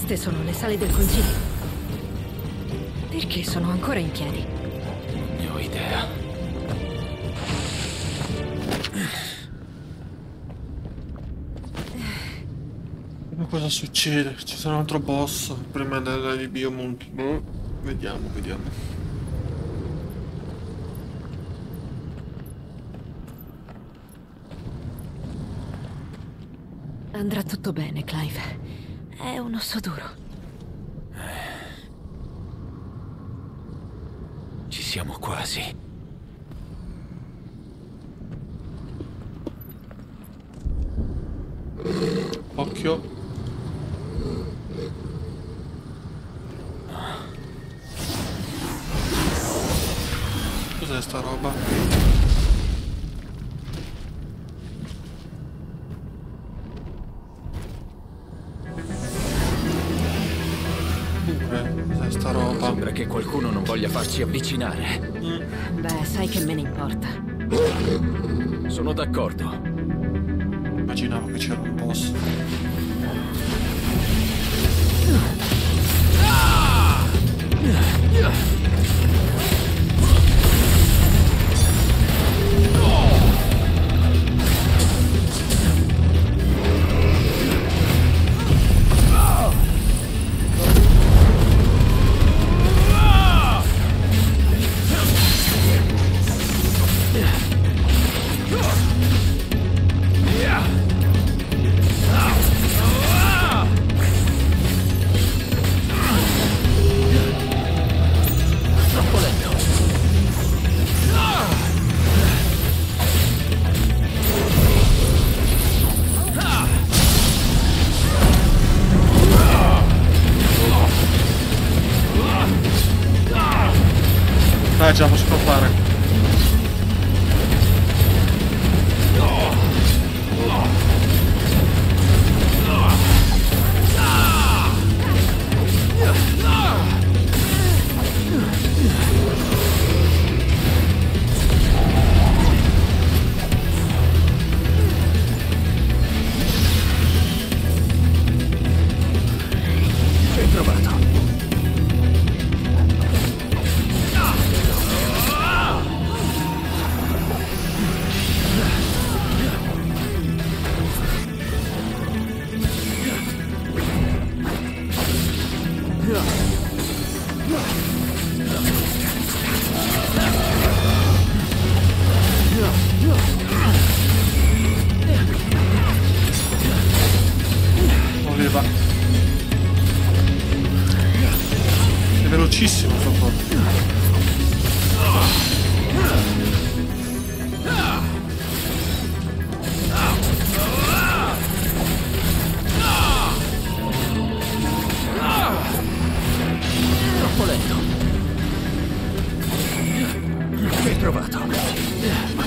Queste sono le sale del consiglio. Perché sono ancora in piedi? Non ne ho idea. Ma cosa succede? Ci sarà un altro boss prima della di Biomont. Boh. Vediamo, vediamo. Andrà tutto bene, Clive. È un osso duro. Ci siamo quasi. Occhio. Cos'è sta roba? Cos'è sta roba? Sembra che qualcuno non voglia farci avvicinare. Beh, sai che me ne importa. Sono d'accordo. Immaginavo che c'era un boss. Dai, ce la posso fare. Ben trovato. Voleva. È velocissimo sto qua. Troppo lento. Ben trovato.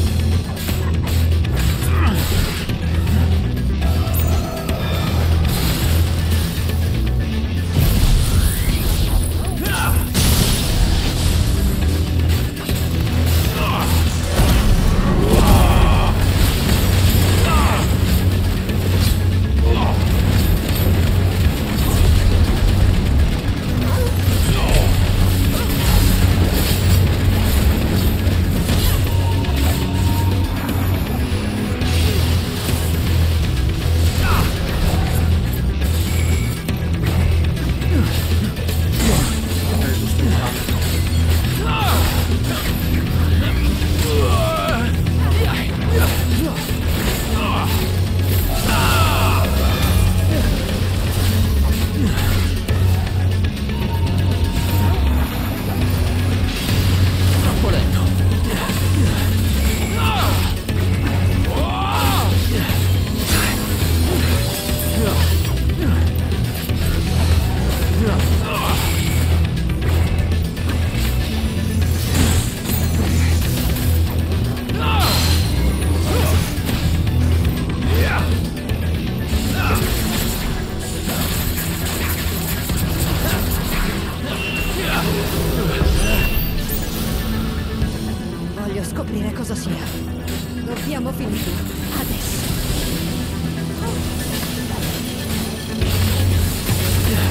Voglio scoprire cosa sia. Dobbiamo finirlo. Adesso.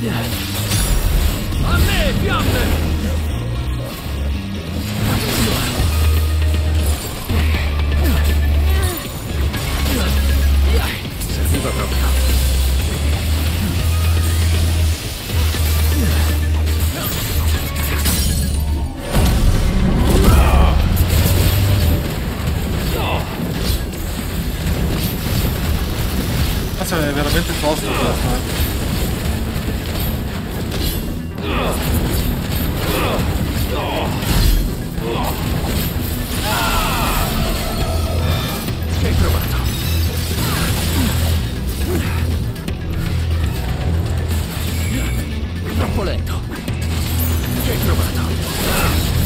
A me, fiamme! Serviva proprio. Cazzo, è veramente tosto questo, Ci hai provato. Troppo lento. Ci hai provato.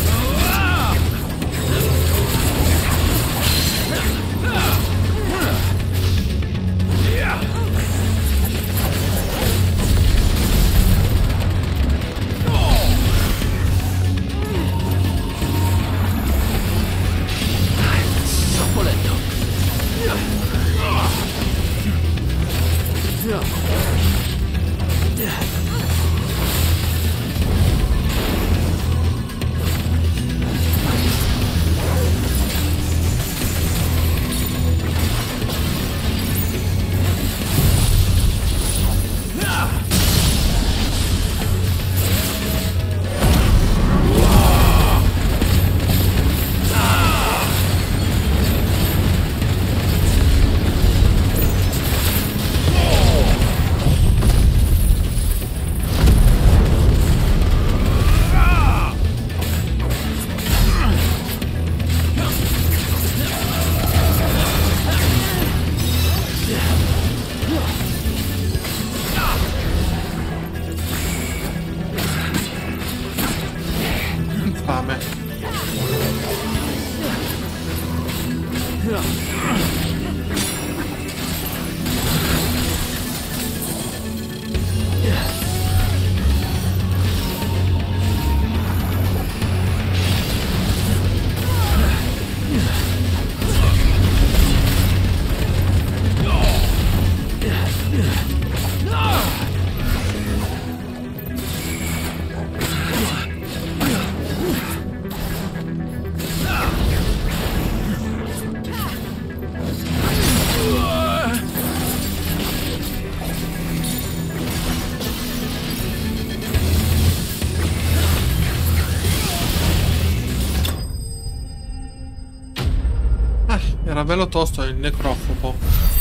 Troppo lento. Infame. Era bello tosto il necrofobo.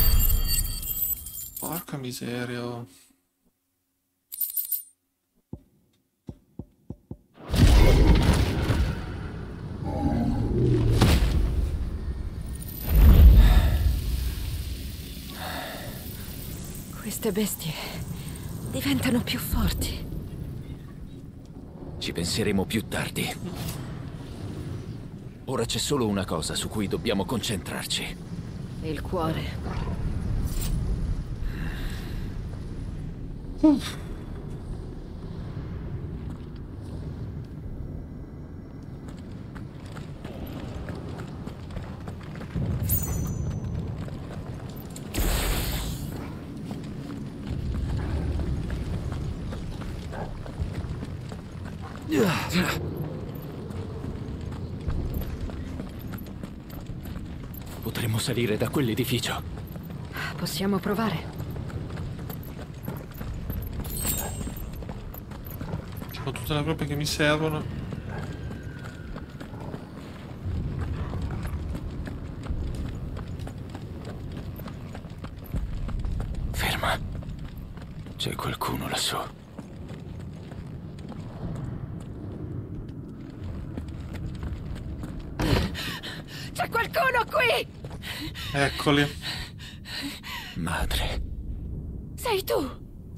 Porca miseria. Queste bestie diventano più forti. Ci penseremo più tardi. Ora c'è solo una cosa su cui dobbiamo concentrarci. Il cuore. Potremmo salire da quell'edificio. Possiamo provare. Ho tutte le robe che mi servono. Ferma. C'è qualcuno lassù. C'è qualcuno qui! Eccoli. Madre, Sei tu!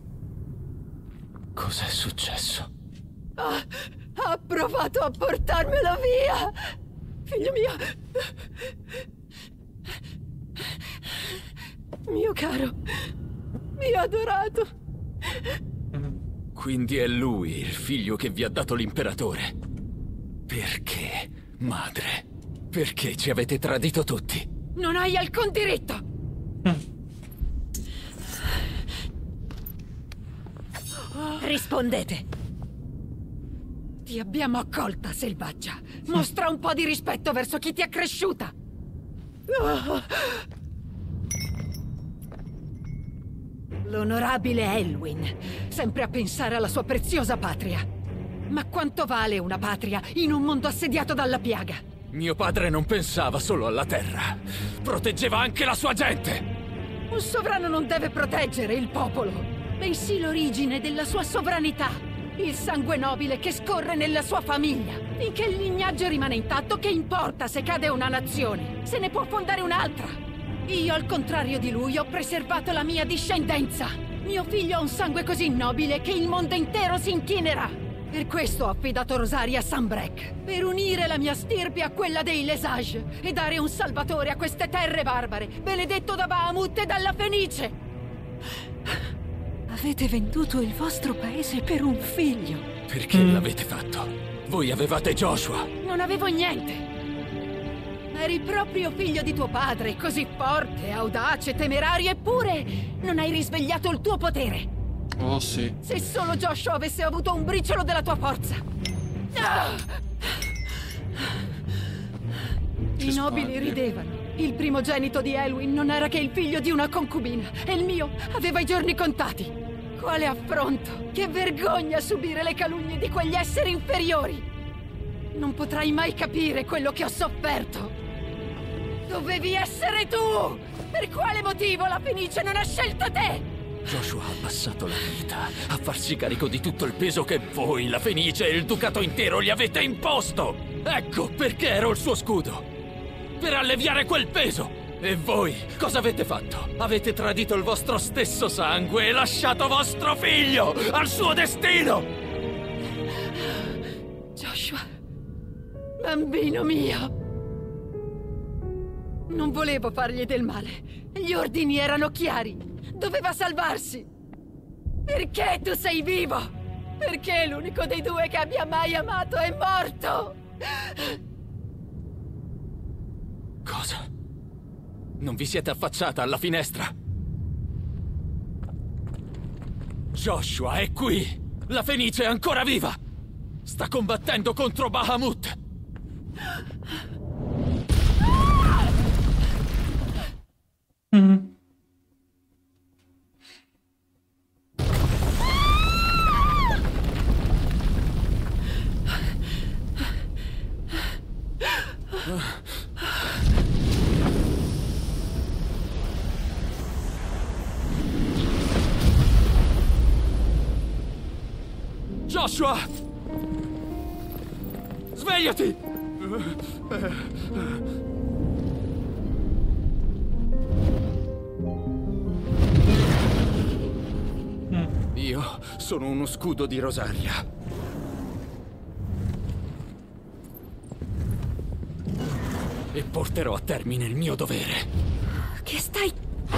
cos'è successo? Ha provato a portarmelo via! Figlio mio! Mio caro! Mio adorato! Quindi è lui il figlio che vi ha dato l'imperatore. Perché, madre? Perché ci avete tradito tutti? Non hai alcun diritto! Rispondete. Ti abbiamo accolta, selvaggia. Mostra un po' di rispetto verso chi ti ha cresciuta. L'onorabile Elwyn, sempre a pensare alla sua preziosa patria. Ma quanto vale una patria in un mondo assediato dalla piaga? Mio padre non pensava solo alla terra. Proteggeva anche la sua gente. Un sovrano non deve proteggere il popolo, bensì l'origine della sua sovranità. Il sangue nobile che scorre nella sua famiglia. Finché il lignaggio rimane intatto, che importa se cade una nazione? Se ne può fondare un'altra. Io, al contrario di lui, ho preservato la mia discendenza. Mio figlio ha un sangue così nobile che il mondo intero si inchinerà. Per questo ho affidato Rosaria a Sanbreque, per unire la mia stirpe a quella dei Lesage e dare un salvatore a queste terre barbare, benedetto da Bahamut e dalla Fenice. Avete venduto il vostro paese per un figlio. Perché l'avete fatto? Voi avevate Joshua. Non avevo niente. Eri proprio figlio di tuo padre, così forte, audace, temerario, eppure non hai risvegliato il tuo potere. Oh sì. Se solo Joshua avesse avuto un briciolo della tua forza. I nobili ridevano. Il primogenito di Elwyn non era che il figlio di una concubina, e il mio aveva i giorni contati. Quale affronto! Che vergogna subire le calunnie di quegli esseri inferiori! Non potrai mai capire quello che ho sofferto. Dovevi essere tu! Per quale motivo la Fenice non ha scelto te? Joshua ha passato la vita a farsi carico di tutto il peso che voi, la Fenice e il ducato intero gli avete imposto! Ecco perché ero il suo scudo! Per alleviare quel peso! E voi cosa avete fatto? Avete tradito il vostro stesso sangue e lasciato vostro figlio al suo destino! Joshua, bambino mio! Non volevo fargli del male. Gli ordini erano chiari. Doveva salvarsi. Perché tu sei vivo? Perché l'unico dei due che abbia mai amato è morto? Cosa? Non vi siete affacciata alla finestra? Joshua è qui! La Fenice è ancora viva! Sta combattendo contro Bahamut! Joshua! Svegliati! Io sono uno scudo di Rosaria. E porterò a termine il mio dovere. Che stai...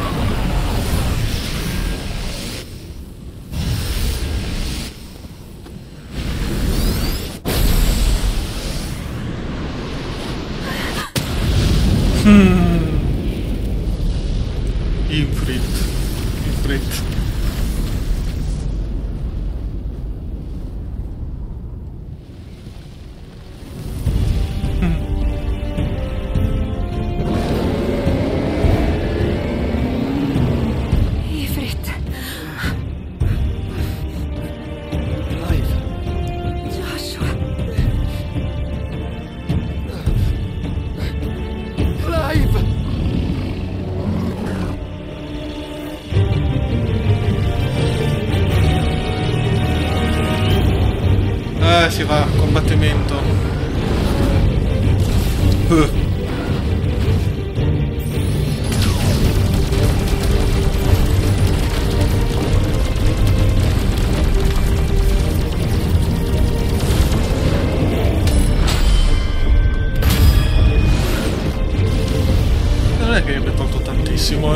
Ifrit. Ifrit. Joshua. Clive! Si va, combattimento. Non è che abbia tolto tantissimo,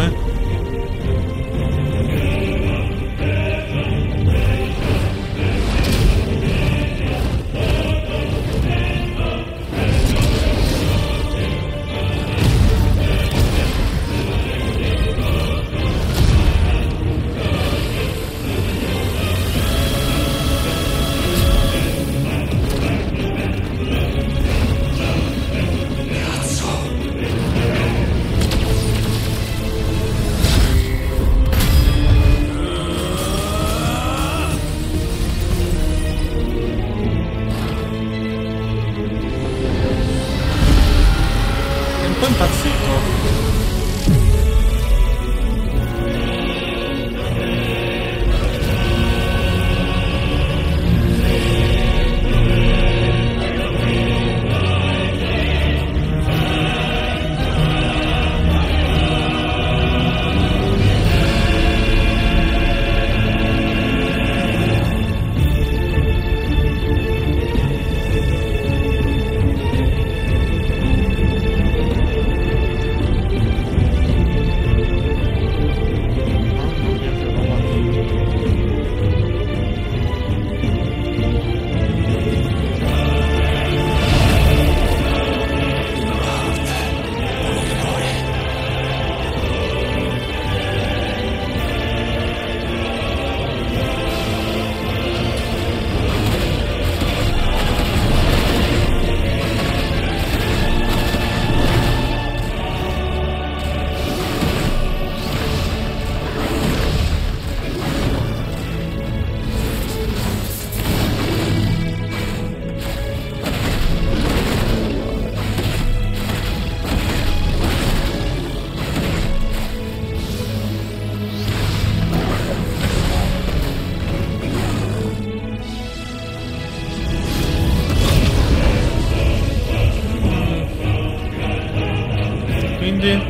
secondi.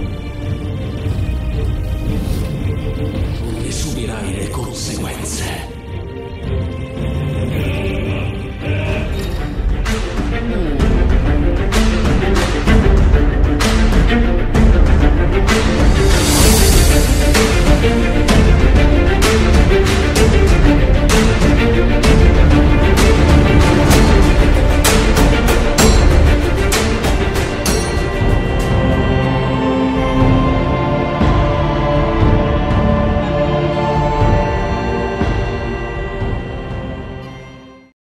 Ne subirai le conseguenze.